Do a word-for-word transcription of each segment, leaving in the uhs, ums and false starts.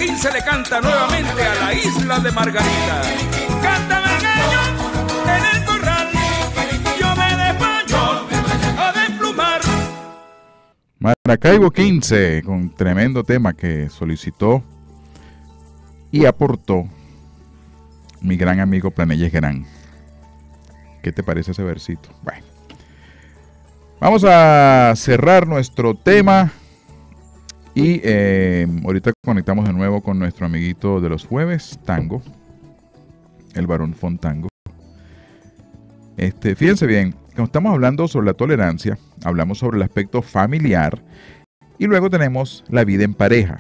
quince le canta nuevamente a la isla de Margarita. Canta Margarita en el corral, yo me desmayo a desplumar. Maracaibo quince, con tremendo tema que solicitó y aportó mi gran amigo Planelles Gran. ¿Qué te parece ese versito? Bueno, vamos a cerrar nuestro tema y eh, ahorita conectamos de nuevo con nuestro amiguito de los jueves, Tango, el Barón Fontango. Este, fíjense bien, cuando estamos hablando sobre la tolerancia, hablamos sobre el aspecto familiar y luego tenemos la vida en pareja.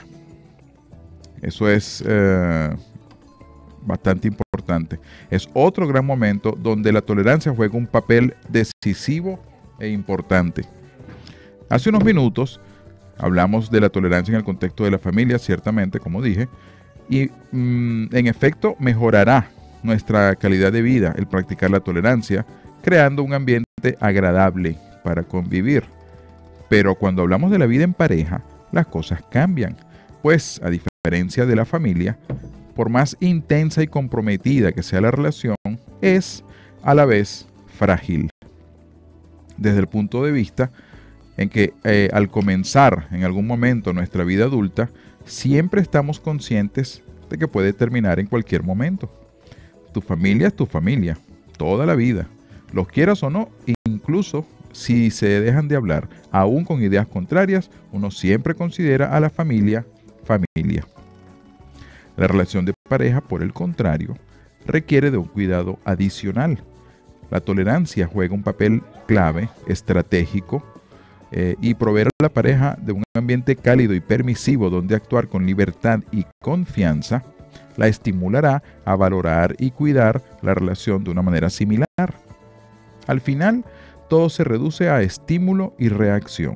Eso es eh, bastante importante. Es otro gran momento donde la tolerancia juega un papel decisivo e importante. Hace unos minutos hablamos de la tolerancia en el contexto de la familia, ciertamente, como dije, y mmm, en efecto mejorará nuestra calidad de vida el practicar la tolerancia, creando un ambiente agradable para convivir. Pero cuando hablamos de la vida en pareja, las cosas cambian, pues a diferencia de la familia, por más intensa y comprometida que sea la relación, es a la vez frágil. Desde el punto de vista en que eh, al comenzar en algún momento nuestra vida adulta, siempre estamos conscientes de que puede terminar en cualquier momento. Tu familia es tu familia, toda la vida. Los quieras o no, incluso si se dejan de hablar, aún con ideas contrarias, uno siempre considera a la familia familia. La relación de pareja, por el contrario, requiere de un cuidado adicional. La tolerancia juega un papel clave, estratégico, eh, y proveer a la pareja de un ambiente cálido y permisivo donde actuar con libertad y confianza, la estimulará a valorar y cuidar la relación de una manera similar. Al final, todo se reduce a estímulo y reacción.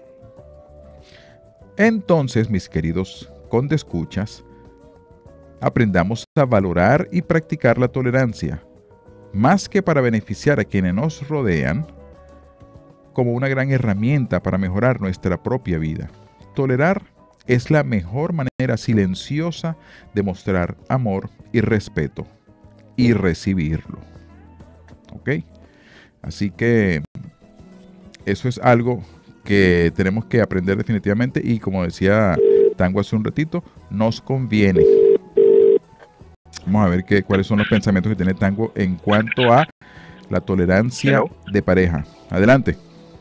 Entonces, mis queridos condescuchas, aprendamos a valorar y practicar la tolerancia, más que para beneficiar a quienes nos rodean, como una gran herramienta para mejorar nuestra propia vida. Tolerar es la mejor manera silenciosa de mostrar amor y respeto y recibirlo. ¿Ok? Así que eso es algo que tenemos que aprender definitivamente y, como decía Tango hace un ratito, nos conviene. Vamos a ver qué, cuáles son los pensamientos que tiene Tango en cuanto a la tolerancia Hello. de pareja. Adelante.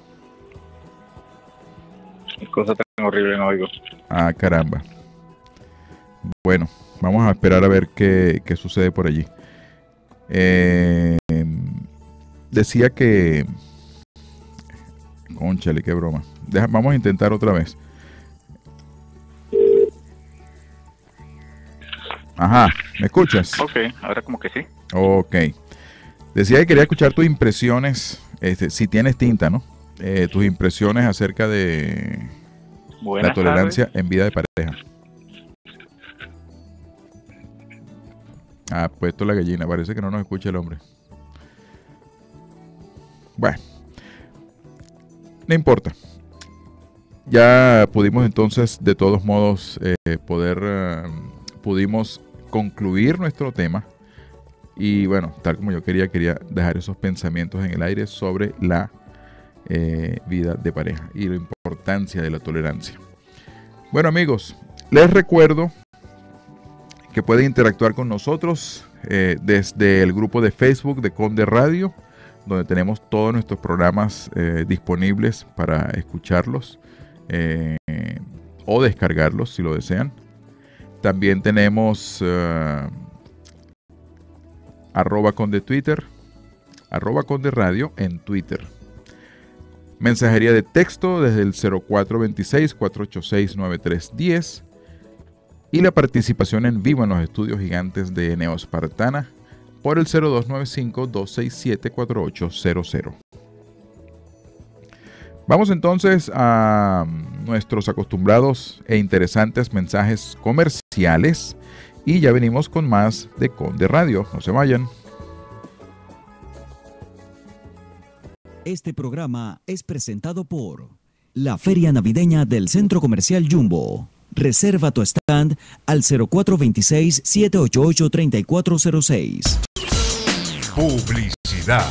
Qué cosa tan horrible, no oigo. Ah, caramba. Bueno, vamos a esperar a ver qué, qué sucede por allí. Eh, decía que... Cónchale, qué broma. Deja, vamos a intentar otra vez. Ajá, ¿me escuchas? Ok, ahora como que sí. Ok. Decía que quería escuchar tus impresiones, este, si tienes tinta, ¿no? Eh, tus impresiones acerca de Buenas la tolerancia tardes. en vida de pareja. Ah, puesto la gallina, parece que no nos escucha el hombre. Bueno, no importa. Ya pudimos entonces, de todos modos, eh, poder, uh, pudimos concluir nuestro tema. Y bueno, tal como yo quería, quería dejar esos pensamientos en el aire sobre la eh, vida de pareja y la importancia de la tolerancia. Bueno, amigos, les recuerdo que pueden interactuar con nosotros eh, desde el grupo de Facebook de Conde Radio, donde tenemos todos nuestros programas eh, disponibles para escucharlos eh, o descargarlos si lo desean. También tenemos uh, arroba Conde Twitter, arroba Conde Radio en Twitter. Mensajería de texto desde el cero cuatro dos seis, cuatro ocho seis, nueve tres uno cero y la participación en vivo en los estudios gigantes de Neospartana por el cero dos nueve cinco, dos seis siete, cuatro ocho cero cero. Vamos entonces a nuestros acostumbrados e interesantes mensajes comerciales y ya venimos con más de Conde Radio. No se vayan. Este programa es presentado por la Feria Navideña del Centro Comercial Jumbo. Reserva tu stand al cero cuatro dos seis, siete ocho ocho, tres cuatro cero seis. Publicidad.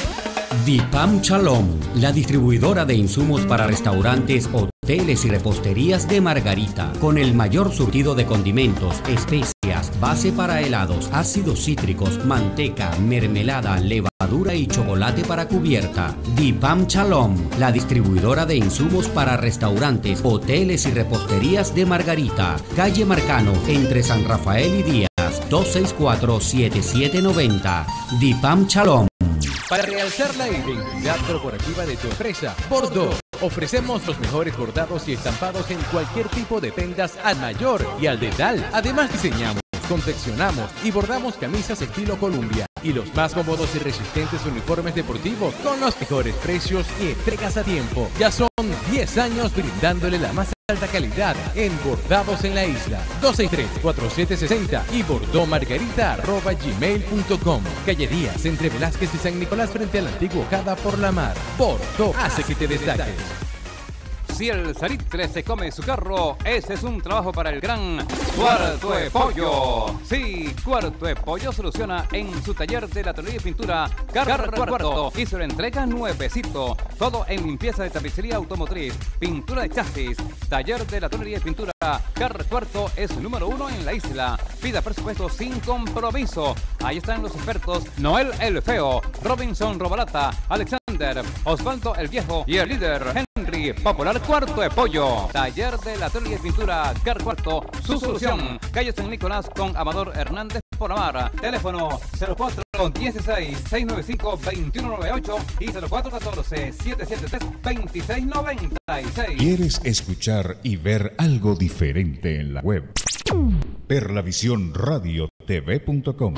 Dipam Shalom, la distribuidora de insumos para restaurantes, hoteles y reposterías de Margarita, con el mayor surtido de condimentos, especias, base para helados, ácidos cítricos, manteca, mermelada, levadura y chocolate para cubierta. Dipam Shalom, la distribuidora de insumos para restaurantes, hoteles y reposterías de Margarita, calle Marcano, entre San Rafael y Díaz, dos seis cuatro, siete siete nueve cero. Dipam Shalom. Para realzar la identidad corporativa de tu empresa, Bordeaux. Ofrecemos los mejores bordados y estampados en cualquier tipo de prendas al mayor y al detal. Además diseñamos, confeccionamos y bordamos camisas estilo Columbia y los más cómodos y resistentes uniformes deportivos con los mejores precios y entregas a tiempo. Ya son diez años brindándole la más alta calidad en bordados en la isla. dos seis tres, cuatro siete seis cero y bordeauxmargarita arroba gmail punto com. Calle Díaz, entre Velázquez y San Nicolás, frente al antiguo Jada por la Mar. Bordeaux hace que te destaques. Si el salitre se come su carro, ese es un trabajo para el gran Cuarto de Pollo. Sí, Cuarto de Pollo soluciona en su taller de latrería y pintura Car Cuarto y se lo entrega nuevecito. Todo en limpieza de tapicería automotriz, pintura de chasis, taller de latrería y pintura Car Cuarto es número uno en la isla. Pida presupuesto sin compromiso. Ahí están los expertos Noel el Feo, Robinson Robalata, Alexander, Osvaldo el Viejo y el líder Henry Popular Cuarto de Pollo. Taller de latrería y pintura Car Cuarto, su solución. Calle San Nicolás con Amador Hernández por Amar. Teléfono cero cuatro dieciséis, seiscientos noventa y cinco, veintiuno noventa y ocho y cero cuatro catorce, setecientos setenta y tres, veintiséis noventa y seis. ¿Quieres escuchar y ver algo diferente en la web? Perlavisión Radio T V punto com.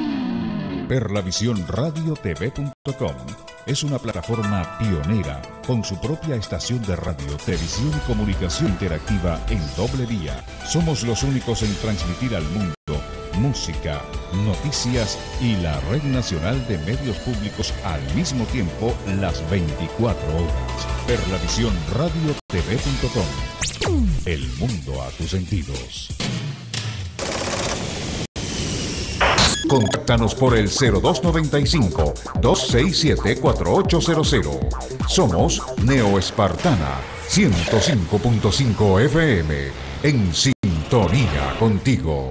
Perlavisión Radio T V punto com es una plataforma pionera con su propia estación de radio, televisión y comunicación interactiva en doble vía. Somos los únicos en transmitir al mundo música, noticias y la red nacional de medios públicos al mismo tiempo las veinticuatro horas. Perlavisión Radio T V punto com. El mundo a tus sentidos. Contáctanos por el cero dos noventa y cinco, dos seis siete, cuatro ocho cero cero. Somos Neo Espartana, ciento cinco punto cinco F M, en sintonía contigo.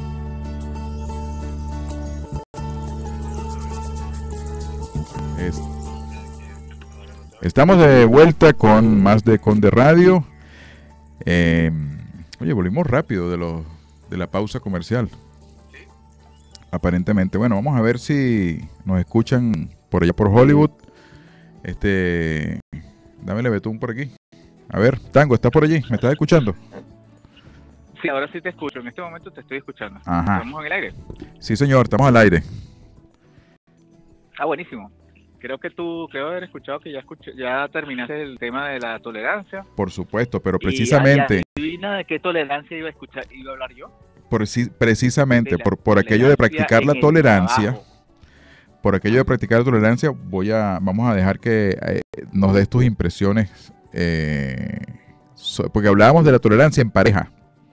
Estamos de vuelta con más de Conde Radio. Eh, oye, volvimos rápido de, lo, de la pausa comercial. Aparentemente. Bueno, vamos a ver si nos escuchan por allá por Hollywood. Este, dámele betún por aquí. A ver, Tango, ¿estás por allí? ¿Me estás escuchando? Sí, ahora sí te escucho. En este momento te estoy escuchando. Ajá. ¿Estamos en el aire? Sí, señor, estamos al aire. Ah, buenísimo. Creo que tú, creo haber escuchado que ya escuché, ya terminaste el tema de la tolerancia. Por supuesto, pero precisamente... ¿Y adivina de qué tolerancia iba a escuchar, iba a hablar yo? Por, precisamente por, por aquello de practicar la tolerancia, por aquello de practicar la tolerancia, voy a, vamos a dejar que eh, nos des tus impresiones, eh, so, porque hablábamos de la tolerancia en pareja.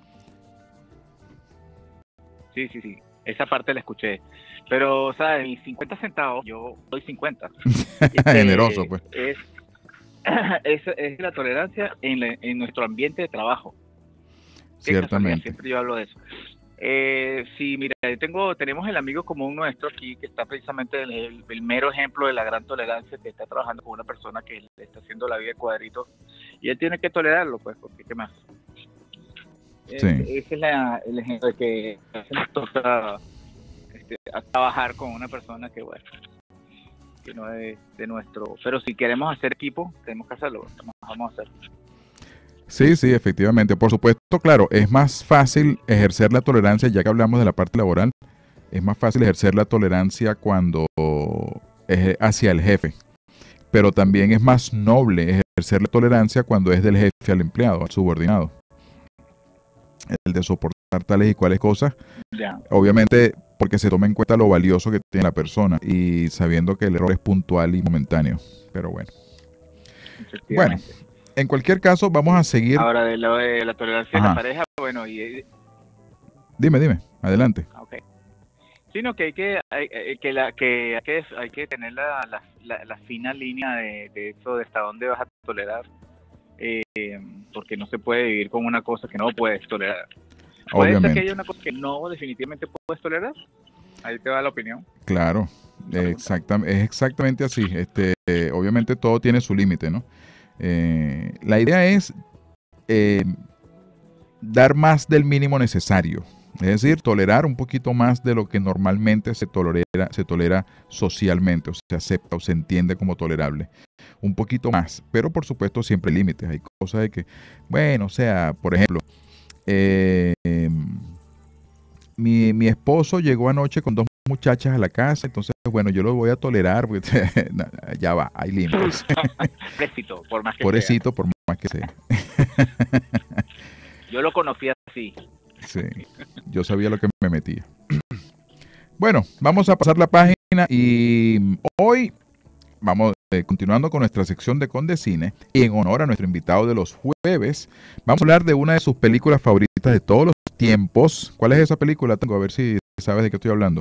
Sí, sí, sí, esa parte la escuché, pero, o sea, mis cincuenta centavos, yo doy cincuenta. Generoso, pues. Es, es, es la tolerancia en, la, en nuestro ambiente de trabajo. Ciertamente. Siempre yo hablo de eso. Eh, sí, mira, tengo, tenemos el amigo común nuestro aquí que está precisamente el, el, el mero ejemplo de la gran tolerancia, que está trabajando con una persona que le está haciendo la vida de cuadritos y él tiene que tolerarlo, pues, porque ¿qué más? Sí. Eh, ese es la, el ejemplo de que nos toca este, a trabajar con una persona que, bueno, que no es de nuestro... Pero si queremos hacer equipo, tenemos que hacerlo, vamos a hacerlo. Sí, sí, efectivamente. Por supuesto, claro, es más fácil ejercer la tolerancia, ya que hablamos de la parte laboral, es más fácil ejercer la tolerancia cuando es hacia el jefe. Pero también es más noble ejercer la tolerancia cuando es del jefe al empleado, al subordinado. El de soportar tales y cuales cosas. Ya. Obviamente, porque se toma en cuenta lo valioso que tiene la persona y sabiendo que el error es puntual y momentáneo. Pero bueno. Bueno. en cualquier caso, vamos a seguir. Ahora, de, lo de la tolerancia Ajá. de la pareja, bueno, y... Dime, dime, adelante. Okay. Sino que hay que, hay, que, la, que, hay que hay que tener la, la, la, la fina línea de, de eso, de hasta dónde vas a tolerar, eh, porque no se puede vivir con una cosa que no puedes tolerar. ¿Puede Obviamente. ser que haya una cosa que no definitivamente puedes tolerar? Ahí te va la opinión. Claro, exactamente, es exactamente así. Este, eh, obviamente todo tiene su límite, ¿no? Eh, la idea es eh, dar más del mínimo necesario. Es decir, tolerar un poquito más de lo que normalmente se tolera, se tolera socialmente, o se acepta o se entiende como tolerable. Un poquito más, pero por supuesto siempre hay límites. Hay cosas de que, bueno, o sea, por ejemplo, eh, mi, mi esposo llegó anoche con dos muchachas a la casa, entonces, bueno, yo lo voy a tolerar, porque ya va, hay límites. Pobrecito, por más que Pobrecito, por más que sea. Yo lo conocí así. Sí, yo sabía lo que me metía. Bueno, vamos a pasar la página y hoy vamos eh, continuando con nuestra sección de Condecine y en honor a nuestro invitado de los jueves, vamos a hablar de una de sus películas favoritas de todos los tiempos. ¿Cuál es esa película? Tengo a ver si sabes de qué estoy hablando.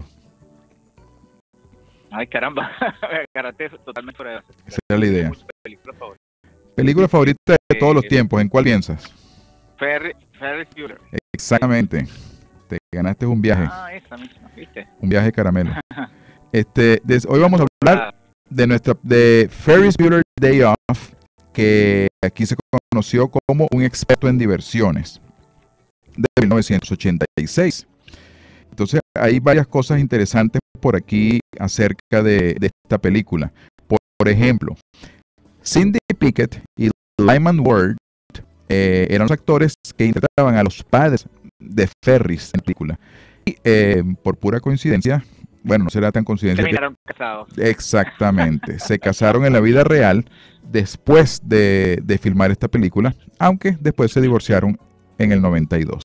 Ay, caramba, agarraste totalmente fuera de base. Esa era la idea. Película favorita. Película favorita de todos los tiempos, ¿en cuál piensas? Ferris, Ferris Bueller. Exactamente. Te ganaste un viaje. Ah, esa misma, ¿viste? Un viaje caramelo. Este, des, hoy vamos a hablar de nuestra de Ferris Bueller Day Off, que aquí se conoció como un experto en diversiones, de mil novecientos ochenta y seis. Entonces, hay varias cosas interesantes por aquí acerca de, de esta película. Por, por ejemplo, Cindy Pickett y Lyman Ward eh, eran los actores que interpretaban a los padres de Ferris en la película. Y eh, por pura coincidencia, bueno, no será tan coincidencia. Terminaron que, casados. Exactamente. Se casaron en la vida real después de, de filmar esta película, aunque después se divorciaron en el noventa y dos.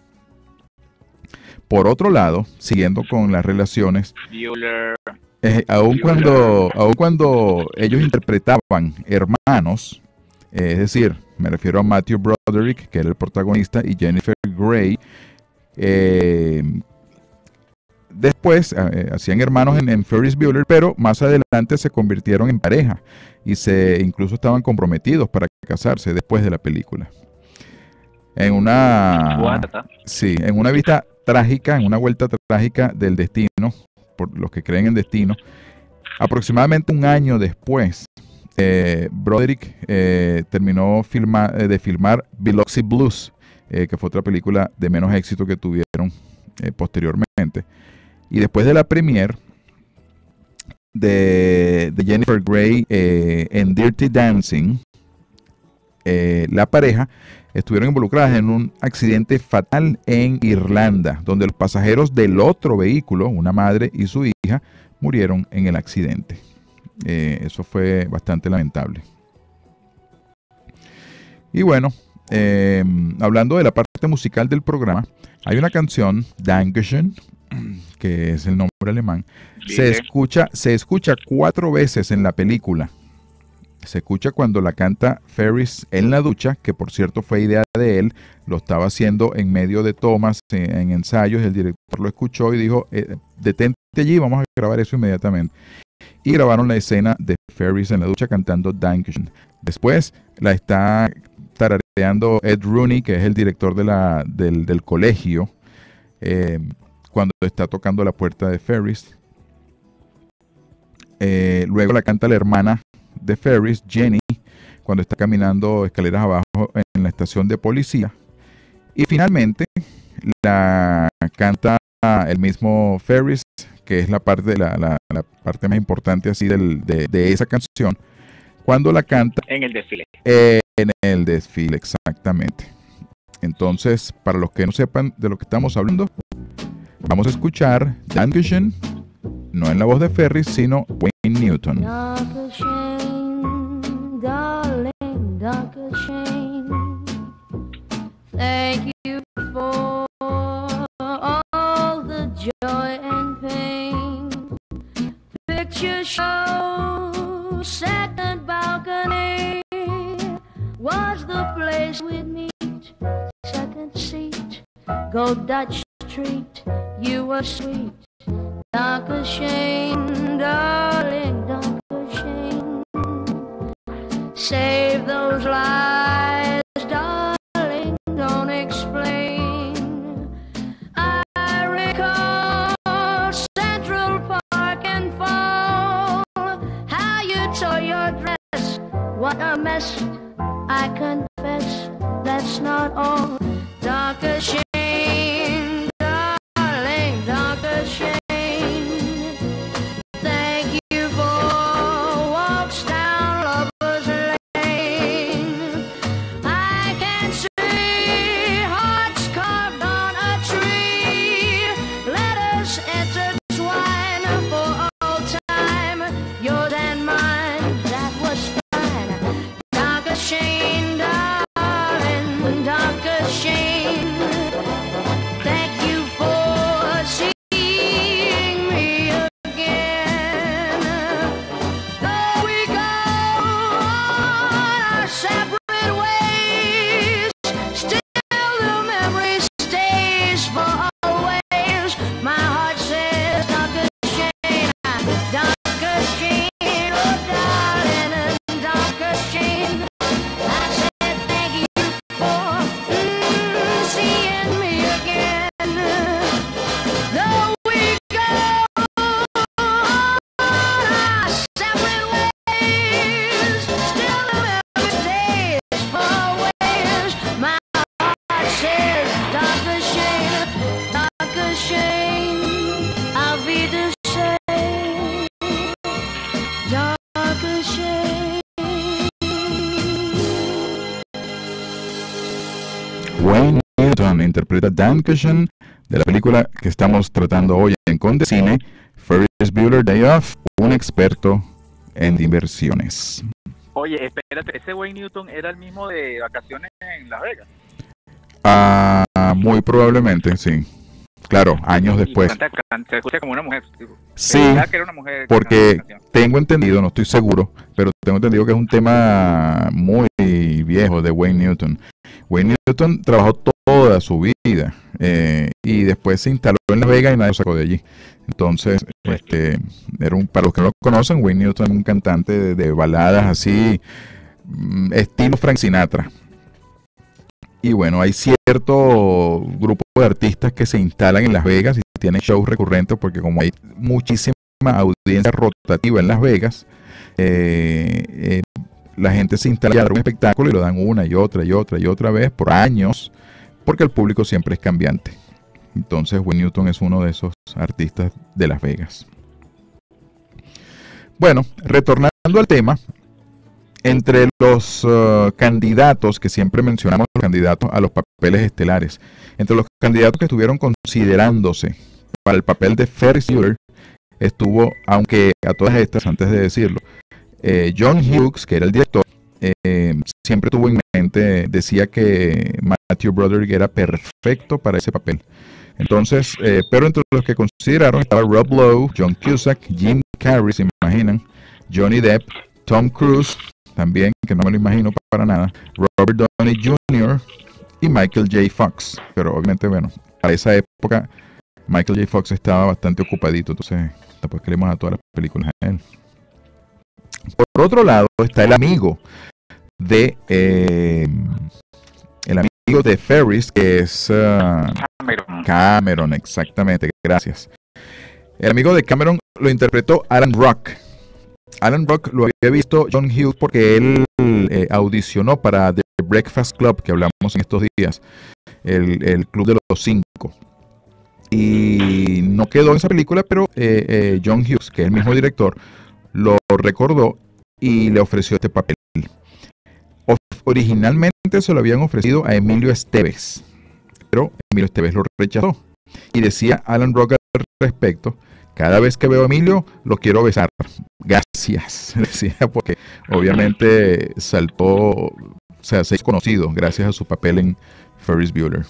Por otro lado, siguiendo con las relaciones, eh, aun, cuando, aun cuando ellos interpretaban hermanos, eh, es decir, me refiero a Matthew Broderick, que era el protagonista, y Jennifer Grey, eh, después eh, hacían hermanos en, en Ferris Bueller, pero más adelante se convirtieron en pareja y se incluso estaban comprometidos para casarse después de la película. En una, sí, en una vista trágica, en una vuelta trágica del destino, por los que creen en destino, aproximadamente un año después, eh, Broderick eh, terminó filma, eh, de filmar Biloxi Blues, eh, que fue otra película de menos éxito que tuvieron eh, posteriormente. Y después de la premiere de, de Jennifer Grey eh, en Dirty Dancing, eh, la pareja estuvieron involucradas en un accidente fatal en Irlanda, donde los pasajeros del otro vehículo, una madre y su hija, murieron en el accidente. Eh, eso fue bastante lamentable. Y bueno, eh, hablando de la parte musical del programa, hay una canción, Dankeschön, que es el nombre alemán, se escucha, se escucha cuatro veces en la película. Se escucha cuando la canta Ferris en la ducha, que por cierto fue idea de él, lo estaba haciendo en medio de tomas, en, en ensayos, el director lo escuchó y dijo, eh, detente allí, vamos a grabar eso inmediatamente. Y grabaron la escena de Ferris en la ducha cantando Dankeschön. Después la está tarareando Ed Rooney, que es el director de la, del, del colegio, eh, cuando está tocando la puerta de Ferris. Eh, luego la canta la hermana de Ferris, Jenny, cuando está caminando escaleras abajo en la estación de policía. Y finalmente la canta el mismo Ferris, que es la parte, la, la, la parte más importante así del, de, de esa canción, cuando la canta en el desfile. Eh, en el desfile, exactamente. Entonces, para los que no sepan de lo que estamos hablando, vamos a escuchar Dankeschön, no en la voz de Ferris, sino Wayne Newton. Dankeschön, darling, Dankeschön. Thank you for all the joy and pain. Picture show, second balcony. What was the place we'd meet. Second seat, go Dutch treat. You were sweet, Doctor Shane, darling, Doctor Shane. Save those lies, darling, don't explain. I recall Central Park and fall. How you tore your dress, what a mess. I confess, that's not all. Doctor Shane, darling, Doctor Shane. Thank you for walks down Lover's Lane. I can see hearts carved on a tree. Let us intertwine for all time. Yours and mine, that was fine. Doctor Shane, darling, Doctor Shane. Thank you for seeing me again. Though we go our separate ways, still the memory stays for always. My heart says, Doctor Shane, Doctor Shane, oh darling, Doctor Shane. I said thank you for mm, seeing me again. Though we go our separate ways, still the memory stays for always. My heart says, Doctor Shane, Doctor Shane, I'll be the same. Doctor Shane. Wayne Newton interpreta Dankeschön de la película que estamos tratando hoy en Conde Cine, Ferris Bueller Day Off, un experto en inversiones. Oye, espérate, ese Wayne Newton era el mismo de Vacaciones en Las Vegas. Ah, muy probablemente, sí. Claro, años después. Y canta, canta, se escucha como una mujer. Tipo. Sí, ¿Verdad que era una mujer porque cantando esa canción? tengo entendido, no estoy seguro, pero tengo entendido que es un tema muy viejo de Wayne Newton. Wayne Newton trabajó toda su vida eh, y después se instaló en Las Vegas y nadie lo sacó de allí. Entonces, este, era un, para los que no lo conocen, Wayne Newton es un cantante de, de baladas así, mm, estilo Frank Sinatra. Y bueno, hay cierto grupo de artistas que se instalan en Las Vegas y tienen shows recurrentes porque como hay muchísima audiencia rotativa en Las Vegas, eh, eh, la gente se instala a dar un espectáculo y lo dan una y otra y otra y otra vez por años, porque el público siempre es cambiante. Entonces Wayne Newton es uno de esos artistas de Las Vegas. Bueno, retornando al tema, entre los uh, candidatos que siempre mencionamos, los candidatos a los papeles estelares, entre los candidatos que estuvieron considerándose para el papel de Ferris Bueller, estuvo, aunque a todas estas, antes de decirlo, eh, John Hughes, que era el director, eh, siempre tuvo en mente, decía que Matthew Broderick era perfecto para ese papel. Entonces, eh, pero entre los que consideraron estaba Rob Lowe, John Cusack, Jim Carrey, se imaginan, Johnny Depp, Tom Cruise, también, que no me lo imagino para nada, Robert Downey junior y Michael J. Fox. Pero obviamente, bueno, para esa época Michael J. Fox estaba bastante ocupadito, entonces después que le a todas las películas a él. Por otro lado está el amigo de eh, el amigo de Ferris, que es uh, Cameron. Cameron, exactamente, gracias. El amigo de Cameron lo interpretó Alan Rock. Alan Rock lo había visto John Hughes porque él eh, audicionó para The Breakfast Club, que hablamos en estos días, el, el club de los cinco. Y no quedó en esa película, pero eh, eh, John Hughes, que es el mismo director, lo recordó y le ofreció este papel. O- originalmente se lo habían ofrecido a Emilio Estevez, pero Emilio Estevez lo rechazó. Y decía Alan Rock al respecto: cada vez que veo a Emilio, lo quiero besar. Gracias, decía, porque obviamente saltó, o sea, se hizo conocido gracias a su papel en Ferris Bueller.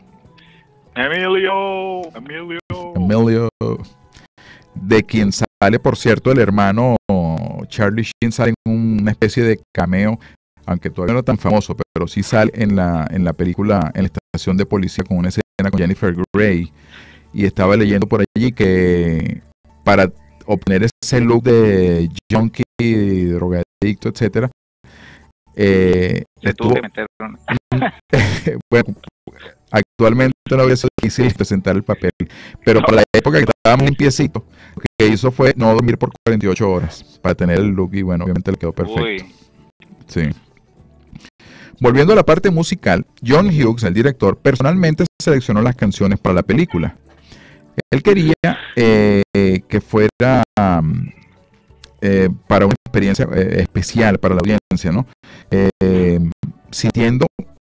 Emilio, Emilio. Emilio, de quien sale, por cierto, el hermano Charlie Sheen, sale en una especie de cameo aunque todavía no tan famoso, pero sí sale en la, en la película, en la estación de policía, con una escena con Jennifer Grey. Y estaba leyendo por allí que para obtener ese look de junkie, drogadicto, etcétera, eh, estuvo, bueno, actualmente no habría sido difícil presentar el papel, pero para la época que estaba muy limpiecito, lo que hizo fue no dormir por cuarenta y ocho horas para tener el look, y bueno, obviamente le quedó perfecto. Uy. Sí. Volviendo a la parte musical, John Hughes, el director, personalmente seleccionó las canciones para la película. Él quería eh, que fuera um, eh, para una experiencia eh, especial para la audiencia, ¿no? Eh, sintiendo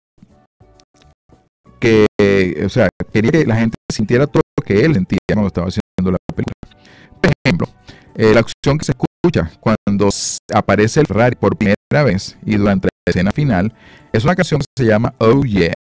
que, eh, o sea, quería que la gente sintiera todo lo que él sentía cuando estaba haciendo la película. Por ejemplo, eh, la acción que se escucha cuando aparece el Ferrari por primera vez y durante la escena final es una canción que se llama Oh Yeah.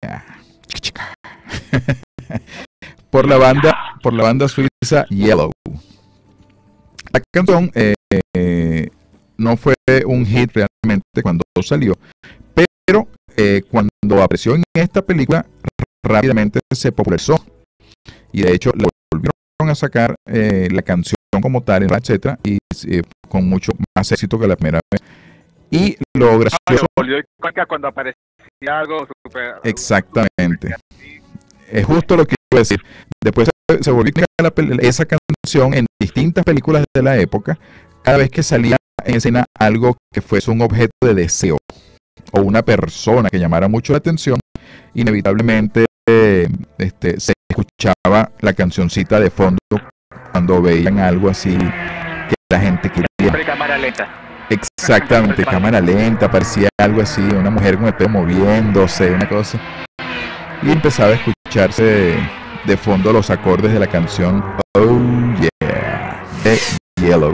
por la banda por la banda suiza Yellow. La canción eh, eh, no fue un hit realmente cuando salió, pero eh, cuando apareció en esta película rápidamente se popularizó y de hecho la volvieron a sacar eh, la canción como tal, etcétera, y eh, con mucho más éxito que la primera vez. Y lo gracioso, volvió cuando aparecía algo super, exactamente, es justo lo que iba a decir. Después se, se volvió a la, esa canción en distintas películas de la época, cada vez que salía en escena algo que fuese un objeto de deseo o una persona que llamara mucho la atención, inevitablemente eh, este, se escuchaba la cancioncita de fondo cuando veían algo así que la gente quería. Cámara lenta. Exactamente, cámara lenta, parecía algo así, una mujer con el pelo moviéndose, una cosa. Y empezaba a escucharse de, de fondo los acordes de la canción Oh Yeah, de Yellow.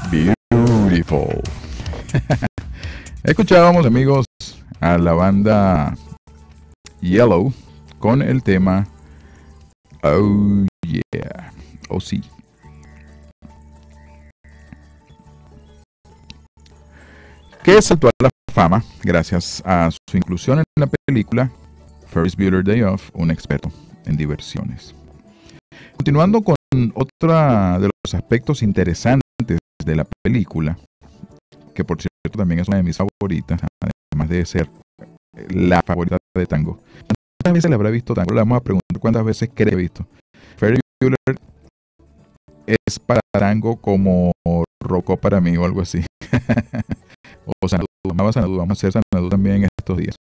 Beautiful. Escuchábamos, amigos, a la banda Yellow con el tema Oh Yeah, oh sí. Que saltó a la fama gracias a su inclusión en la película Ferris Bueller Day Off, un experto en diversiones. Continuando con otro de los aspectos interesantes de la película, que por cierto también es una de mis favoritas, además de ser la favorita de Tango. ¿Cuántas veces le habrá visto Tango? Le vamos a preguntar cuántas veces cree visto. Ferris Bueller es para Tango como Rocco para mí o algo así. O Sanadu, vamos a Sanadu, vamos a hacer Sanadu también en estos días.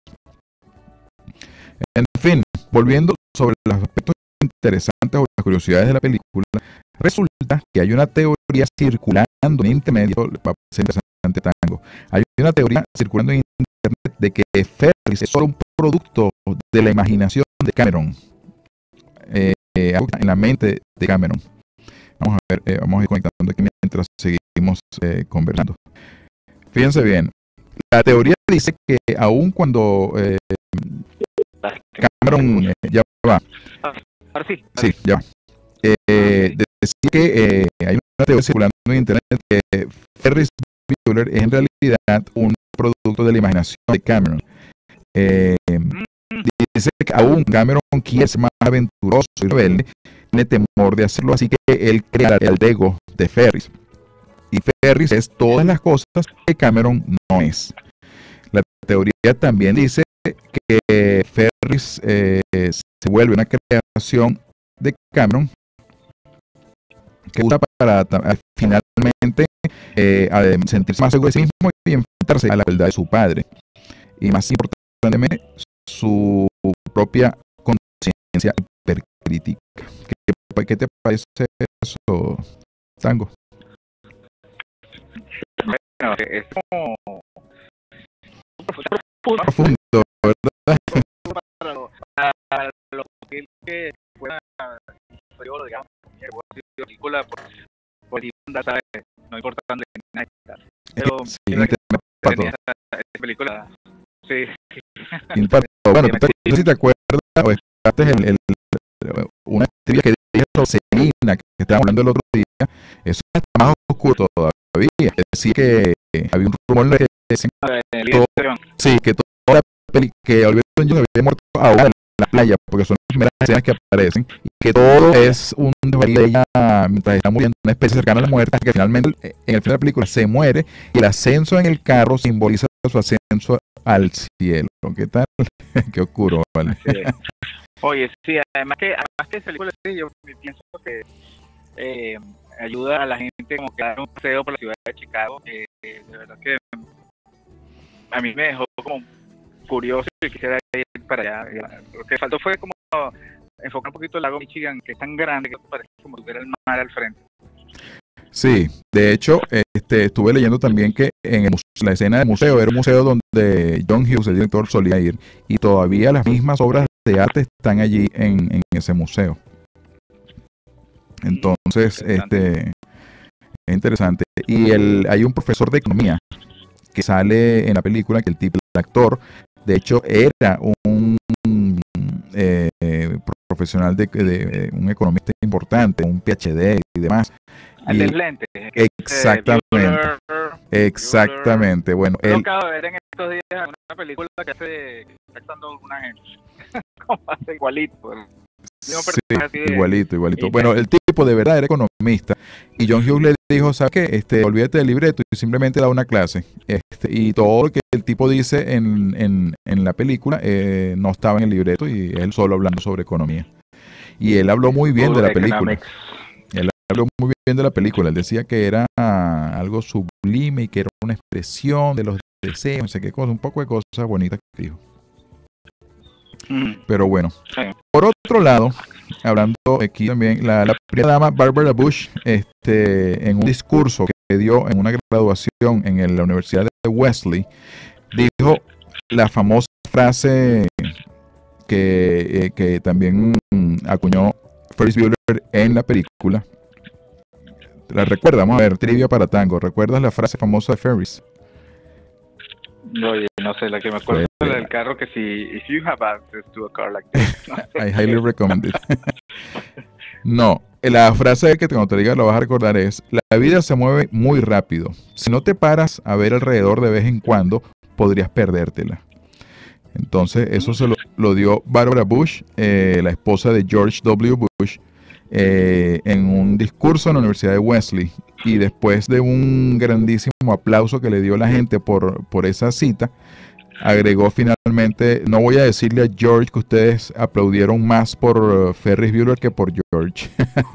En fin, volviendo sobre los aspectos interesantes o las curiosidades de la película, resulta que hay una teoría circulando en internet, va a ser interesante Tango, hay una teoría circulando en internet de que Ferris es solo un producto de la imaginación de Cameron, eh, en la mente de Cameron. Vamos a ver, eh, vamos a ir conectando aquí mientras seguimos eh, conversando. Fíjense bien, la teoría dice que aun cuando eh, Cameron eh, ya va, sí, sí, ya va. Eh, decía que eh, hay una teoría circulando en internet que Ferris Bueller es en realidad un producto de la imaginación de Cameron. Eh, dice que aún Cameron quiere ser más aventuroso y rebelde, tiene temor de hacerlo, así que él crea el ego de Ferris. Y Ferris es todas las cosas que Cameron no es. La teoría también dice que Ferris eh, se vuelve una creación de Cameron que usa para, para finalmente eh, sentirse más seguro de sí mismo y enfrentarse a la verdad de su padre. Y más importantemente, su propia conciencia hipercrítica. ¿Qué, ¿Qué te parece eso, Tango? Bueno, es como profundo, ¿verdad? Para lo, para lo que que fuera yo digamos película por por data no importante nada, pero sí, tenía esa, esa película sí impacto. Bueno, no sé si te acuerdas o escuchaste el, el, una trivia que dije Roselina que estábamos hablando el otro día, eso está más oscuro todavía, es decir que había un rumor que decían todo, sí, que toda la peli que Oliver Newton-John había muerto ahora en la playa, porque son las primeras escenas que aparecen, y que todo es un desvarío de ella mientras está muriendo, una especie cercana a la muerte, que finalmente en el final de la película se muere, y el ascenso en el carro simboliza su ascenso al cielo. ¿Qué tal? Qué oscuro, ¿vale? Sí. Oye, sí, además que, además que esa película, sí, yo pienso que eh, ayuda a la gente como que a dar un paseo por la ciudad de Chicago, eh, de verdad que a mí me dejó como curioso y quisiera ir para allá. Lo que faltó fue como enfocar un poquito el lago Michigan, que es tan grande que parece como si tuviera el mar al frente. Sí, de hecho, este, estuve leyendo también que en el, la escena del museo, era un museo donde John Hughes, el director, solía ir, y todavía las mismas obras de arte están allí en, en ese museo. Entonces, este, es interesante. Y el, hay un profesor de economía que sale en la película, que el tipo, el actor, de hecho, era un eh, profesional de, de, de un economista importante, un P H D y demás. El del lente. Exactamente. Bueller, exactamente. Bueller. Bueno, él. él. Acabo de ver en estos días una película que hace que está actuando una gente. Como hace igualito. Sí, igualito, igualito. Y bueno, el tipo de verdad era economista. Y John Hughes le dijo, ¿sabes qué? Este, olvídate del libreto y simplemente da una clase. Este, y todo lo que el tipo dice en, en, en la película eh, no estaba en el libreto y él solo hablando sobre economía. Y él habló muy bien de la película. Él habló muy bien de la película. Él decía que era algo sublime y que era una expresión de los deseos, no sé qué cosa, un poco de cosas bonitas que dijo. Pero bueno, por otro lado, hablando aquí también, la, la primera dama Barbara Bush, este, en un discurso que dio en una graduación en el, la Universidad de Wesley, dijo la famosa frase que, eh, que también acuñó Ferris Bueller en la película, ¿La recuerdas? Vamos a ver, trivia para tango. ¿Recuerdas la frase famosa de Ferris? No, no sé, la que me acuerdo es la del carro que si if you have access to a car like this. No sé. I highly recommend it. No, la frase que cuando te diga lo vas a recordar es: la vida se mueve muy rápido. Si no te paras a ver alrededor de vez en cuando, podrías perdértela. Entonces, eso se lo, lo dio Barbara Bush, eh, la esposa de George W. Bush, eh, en un discurso en la Universidad de Wesley. Y después de un grandísimo aplauso que le dio la gente por, por esa cita, agregó finalmente: no voy a decirle a George que ustedes aplaudieron más por uh, Ferris Bueller que por George.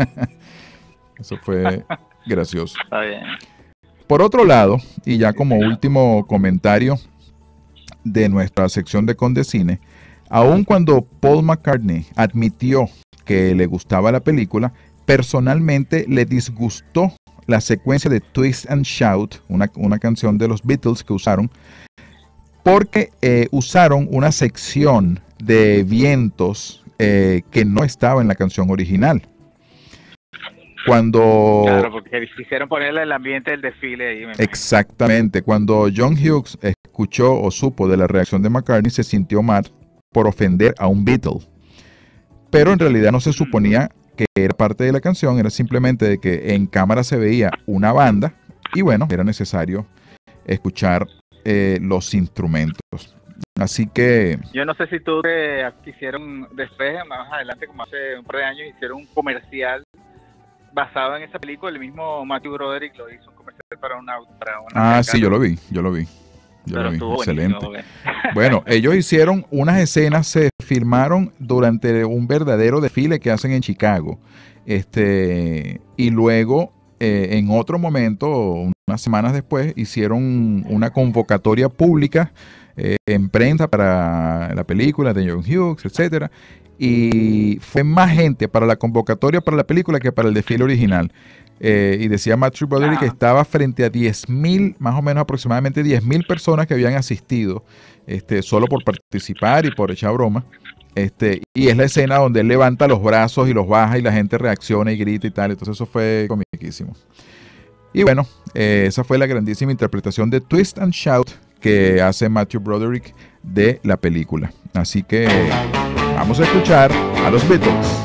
Eso fue gracioso. Está bien. Por otro lado, y ya como último comentario de nuestra sección de Condecine, aun cuando Paul McCartney admitió que le gustaba la película, personalmente le disgustó la secuencia de Twist and Shout, una, una canción de los Beatles que usaron, porque eh, usaron una sección de vientos eh, que no estaba en la canción original. Cuando... Claro, porque quisieron ponerle el ambiente del desfile ahí. Exactamente. Cuando John Hughes escuchó o supo de la reacción de McCartney, se sintió mal por ofender a un Beatle. Pero en realidad no se suponía que era parte de la canción, era simplemente de que en cámara se veía una banda y bueno, era necesario escuchar eh, los instrumentos. Así que... Yo no sé si tú te hicieron después, más adelante, como hace un par de años, hicieron un comercial basado en esa película. El mismo Matthew Broderick lo hizo, un comercial para una... Para una ah, sí, yo lo vi, yo lo vi. Yo Pero lo vi. estuvo Excelente. buenísimo. Bueno, ellos hicieron unas escenas, se filmaron durante un verdadero desfile que hacen en Chicago. Este, y luego, eh, en otro momento, unas semanas después, hicieron una convocatoria pública eh, en prensa para la película de John Hughes, etcétera. Y fue más gente para la convocatoria para la película que para el desfile original. Eh, y decía Matthew Broderick que estaba frente a diez mil, más o menos aproximadamente diez mil personas que habían asistido este, solo por participar y por echar broma. Este, y es la escena donde él levanta los brazos y los baja y la gente reacciona y grita y tal. Entonces eso fue comiquísimo. Y bueno, eh, esa fue la grandísima interpretación de Twist and Shout que hace Matthew Broderick de la película. Así que vamos a escuchar a los Beatles.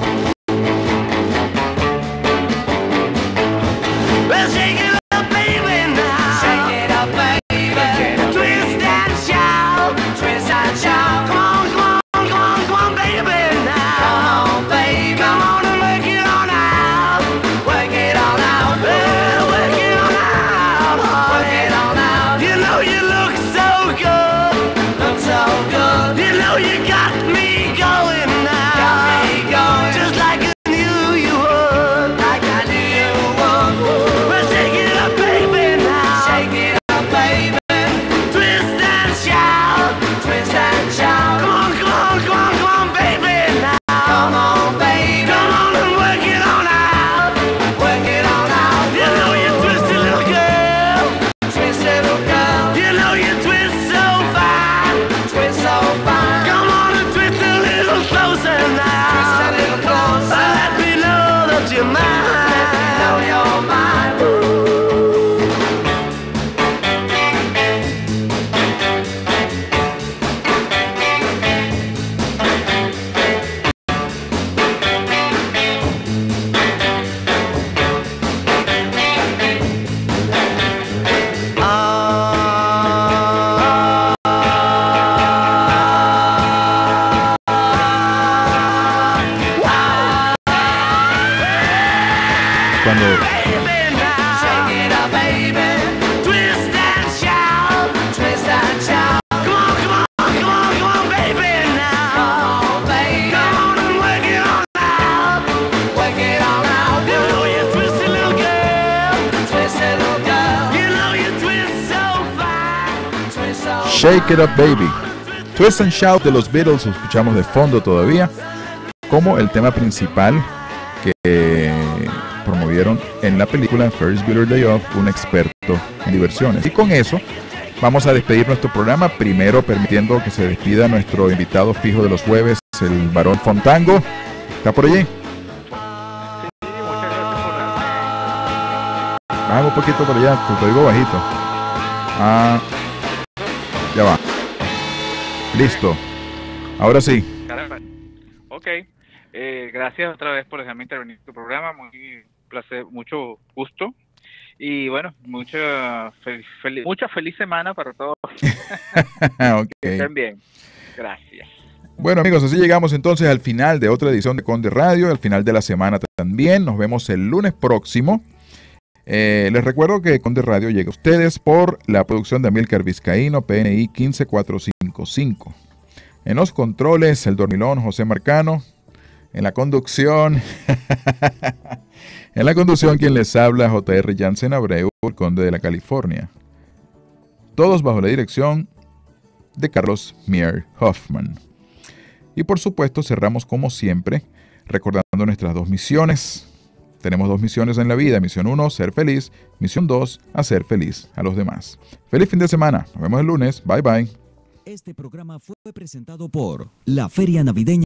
Shake It Up Baby, Twist and Shout de los Beatles, lo escuchamos de fondo todavía como el tema principal que promovieron en la película Ferris Bueller Day Off, un experto en diversiones. Y con eso vamos a despedir nuestro programa, primero permitiendo que se despida nuestro invitado fijo de los jueves, el Barón Fontango. ¿Está por allí? Sí, muchas gracias por la... Baja un poquito para allá, te lo digo bajito. Ah, ya va. Listo. Ahora sí. Caramba. Ok. Eh, gracias otra vez por dejarme intervenir en tu programa. Muy placer, mucho gusto. Y bueno, mucha, fel fel mucha feliz semana para todos. Okay. Que estén bien. Gracias. Bueno, amigos, así llegamos entonces al final de otra edición de Conde Radio, al final de la semana también. Nos vemos el lunes próximo. Eh, les recuerdo que Conde Radio llega a ustedes por la producción de Amílcar Vizcaíno, P N I uno cinco cuatro cinco cinco. En los controles, el dormilón José Marcano. En la conducción, en la conducción quien les habla, J R Jansen Abreu, el Conde de la California. Todos bajo la dirección de Carlos Mier Hoffman. Y por supuesto cerramos como siempre recordando nuestras dos misiones. Tenemos dos misiones en la vida. Misión uno, ser feliz. Misión dos, hacer feliz a los demás. Feliz fin de semana. Nos vemos el lunes. Bye bye. Este programa fue presentado por la Feria Navideña